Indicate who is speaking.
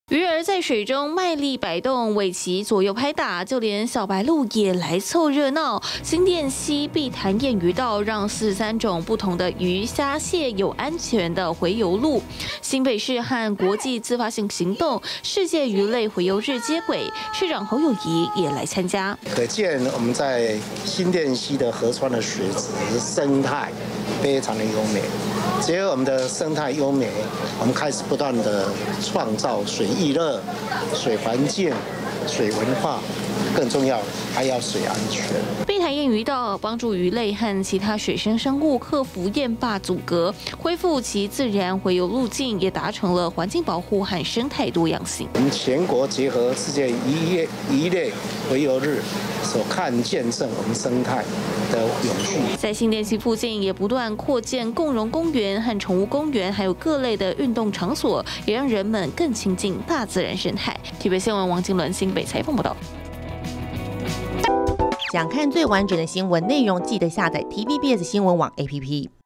Speaker 1: 鱼儿在水中卖力摆动，尾鳍左右拍打，就连小白鹭也来凑热闹。新店溪碧潭堰鱼道让43种不同的鱼虾蟹有安全的洄游路。新北市和国际自发性行动世界鱼类洄游日接轨，市长侯友宜也来参加。
Speaker 2: 可见我们在新店溪的河川的水质生态非常的优美。结合我们的生态优美，我们开始不断的创造水艺乐、水环境、水文化，更重要还要水安全。
Speaker 1: 碧潭堰鱼道帮助鱼类和其他水生生物克服堰坝阻隔，恢复其自然洄游路径，也达成了环境保护和生态多样性。
Speaker 2: 我们全国结合世界鱼类洄游日，所看见证我们生态的永续。
Speaker 1: 在新店溪附近也不断扩建共融公园和宠物公园，还有各类的运动场所，也让人们更亲近大自然生态。TVB 新闻王金伦新北采访报道。
Speaker 3: 想看最完整的新闻内容，记得下载 TVBS 新闻网 APP。